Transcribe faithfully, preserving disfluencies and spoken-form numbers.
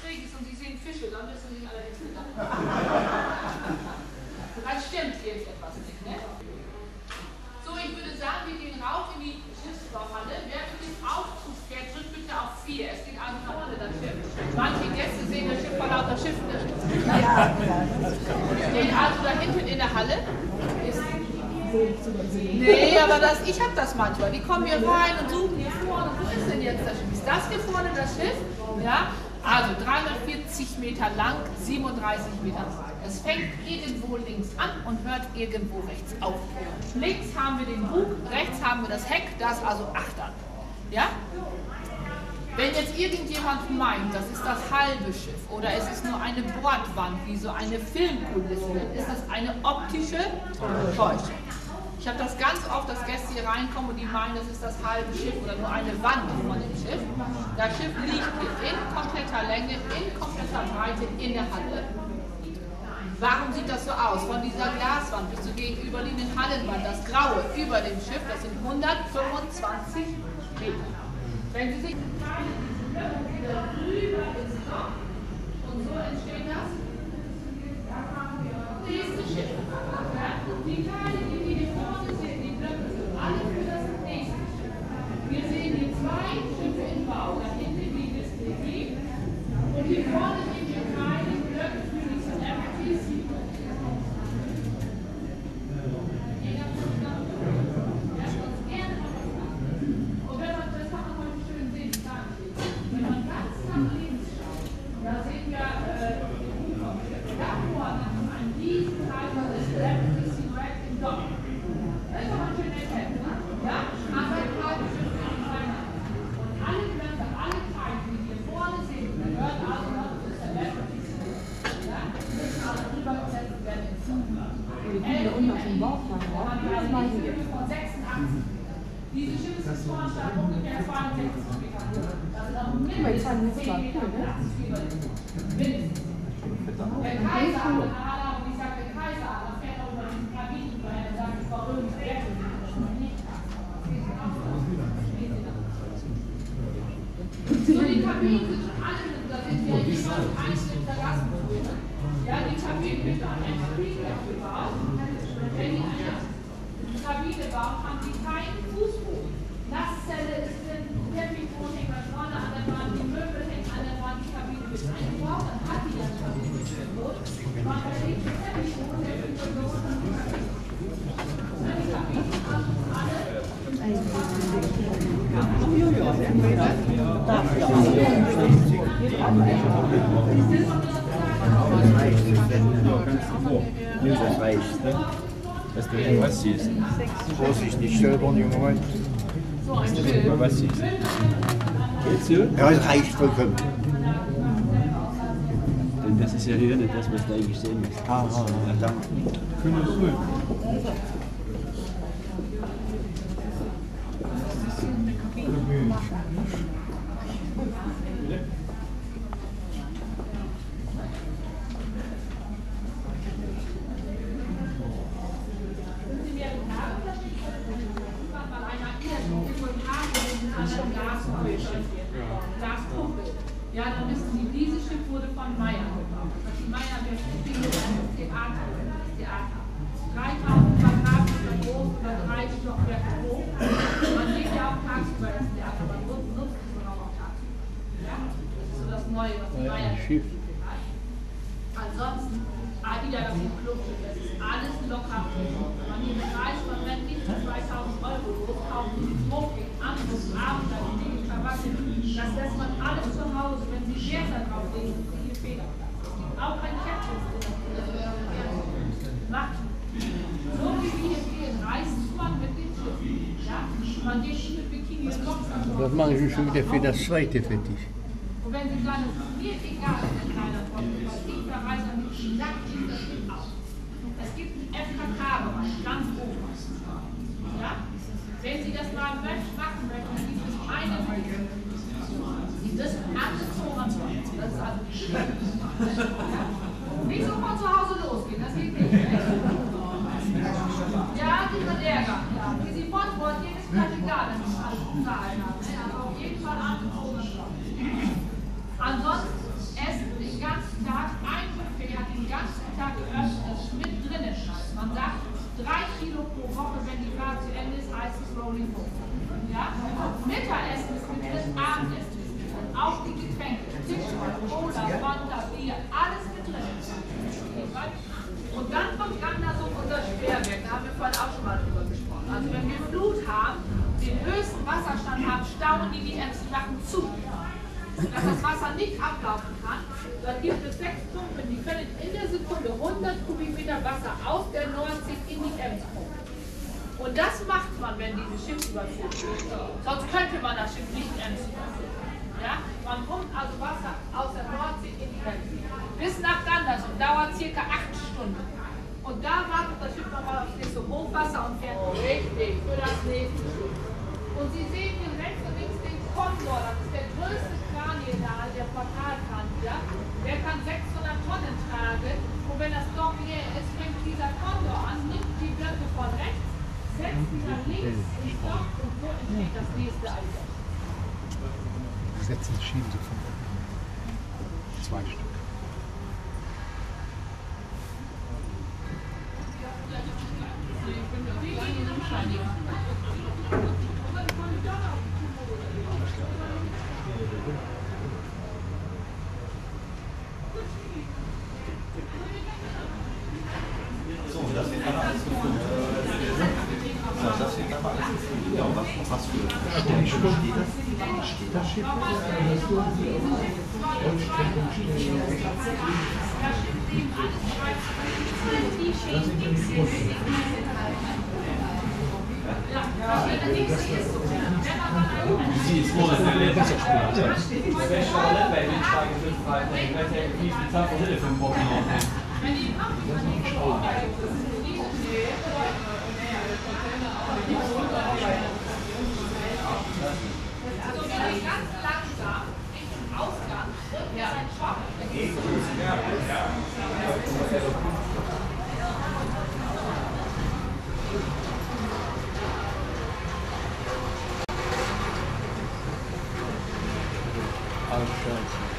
schräg ist und Sie sehen Fische, dann wissen Sie allerdings nicht. Dann stimmt irgendetwas nicht, ne? So, ich würde sagen, wir gehen rauf in die Schiffsbauhalle. Wer mit dem Aufzug fährt, drückt bitte auf vier. Es geht also nach vorne das Schiff. Manche Gäste sehen das Schiff vor lauter Schiffen nicht. Stehen also da hinten in der Halle. Ist nee, aber das, ich habe das manchmal. Die kommen hier rein und suchen hier vorne. Wo ist denn jetzt das Schiff? Ist das hier vorne das Schiff? Ja, also dreihundertvierzig Meter lang, siebenunddreißig Meter breit. Es fängt irgendwo links an und hört irgendwo rechts auf. Links haben wir den Bug, rechts haben wir das Heck, das also Achtern. Ja? Wenn jetzt irgendjemand meint, das ist das halbe Schiff oder es ist nur eine Bordwand, wie so eine Filmkulisse, dann ist das eine optische Täuschung. Ich habe das ganz oft, dass Gäste hier reinkommen und die meinen, das ist das halbe Schiff oder nur eine Wand von dem Schiff. Das Schiff liegt hier in kompletter Länge, in kompletter Breite in der Halle. Warum sieht das so aus? Von dieser Glaswand bis zur gegenüberliegenden Hallenwand, das Graue über dem Schiff, das sind hundertfünfundzwanzig Meter. Wenn Sie sich wieder rüber ins Loch und so entsteht das nächste Schiff. Die Teile, die wir hier vorne sehen, die Blöcke sind alle für das nächste Schiff. Wir sehen hier zwei Schiffe im Bau, da hinten die S P G und hier vorne sehen wir keine Blöcke für die F T C. Diese Schiffsvorstand ungefähr zweiundsechzig Meter hoch. Das ist auch mindestens zehn Meter mindestens. Der Kaiser, und ich sage der Kaiser, da fährt auch über diesen Kabinen, weil er sagt, es war römisch Werte. So, die Kabinen sind schon alle, da sind ja jeweils einzelne Terrassenböden. Ja, die Kabinen wird an einem Spielwerk gebaut. Wenn die eine Kabine bauen, haben die keinen Fußboden. Nasszelle ist drin, Teppichboden hängt da vorne an der Wand, die Möbel hängen an der Wand, die Kabine wird eingebaut, dann hat die das Kabine mit dem Boot. Man verlegt den Teppichboden, der wird von dort an die Kabine. Die Kabinen haben alle. Das reicht, ne? Dass du was siehst. Vorsicht, nicht stolpern, junger Mann. Dass du nicht was siehst. Geht's so? Ja, das reicht vollkommen. Denn das ist ja hier nicht das, was du eigentlich sehen musst. Aha, ja, danke. Können wir früh. Ja, dann wissen Sie, dieses Schiff wurde von Meyer gebaut. Das die Meyer das Theater, das Theater. dreitausend Quadratmeter groß, über drei Stockwerke hoch. Man sieht ja auch tagsüber das Theater, man nutzt es auch tagsüber. Ja? Das ist so das Neue, was die Meyer hat. Ansonsten, AIDA, das ist ein Clubschiff, das ist alles locker. Wenn man hier bereist, man rennt nicht für zweitausend Euro los, kauft die Smoking, Anzug, Abendkleidung, die Krawatte. Das lässt man alles zu Hause, wenn Sie Wert darauf legen, sind Sie hier Fehlerplatz. Es gibt auch ein Catching, das macht. So wie wir hier gehen, reist man mit dem Schiff. Ja? Man geht nicht mit Bikini und Boxer. Das mache ich schon wieder für das zweite fertig. Und wenn Sie sagen, es ist mir egal, wenn keiner kommt, weil ich verreise mit dem Nackt in das Schiff auf. Es gibt einen F K K-Bereich, ganz oben. Ja? Wenn Sie das mal machen möchten, dann gibt es eine Möglichkeit. Sie müssen alles voranbringen. Das ist also die Schwelle. Nicht so von zu Hause losgehen, das geht nicht. Ja, die wird Ärger. Ja. Wie Sie von Bord gehen, ist vielleicht egal, dass Sie alles Zahlen haben. Aber auf jeden Fall angezogen. Ansonsten, Essen Und dann kommt Gandasum unser Sperrwerk, da haben wir vorhin auch schon mal drüber gesprochen. Also wenn wir Flut haben, den höchsten Wasserstand haben, stauen die die Emsbachen zu. Dass das Wasser nicht ablaufen kann, dann gibt es sechs Pumpen, die können in der Sekunde hundert Kubikmeter Wasser aus der Nordsee in die Ems pumpen. Und das macht man, wenn diese Schiff überfüllt wird. Sonst könnte man das Schiff nicht Ems überfüllen. Ja? Man pumpt also Wasser aus der Nordsee in die Ems. Bis nach Gandersum dauert circa acht Stunden. Und da wartet das Schiff nochmal aufs nächste Hochwasser und fährt richtig für das nächste Schiff. Und Sie sehen hier rechts und links den Kondor, das ist der größte Kranier da, der Portalkranier. Der kann sechshundert Tonnen tragen. Und wenn das Dock leer ist, fängt dieser Kondor an, nimmt die Blöcke von rechts, setzt die nach links ins Dock und so entsteht das nächste Eis. Setzen schieben sie von unten. Zwei Stück. So, das wird aber alles gefunden. So, das wird aber alles gefunden. Ja, was, was für Stellen steht das? Steht das Schiff? See, it's more than a special level Windsteigen fünf drei ich weiß ja, wie viel Zeit von Hilfe im Bock noch. Also wir gehen ganz langsam Richtung Ausgang und ja. Ein Schock. Ausschalten.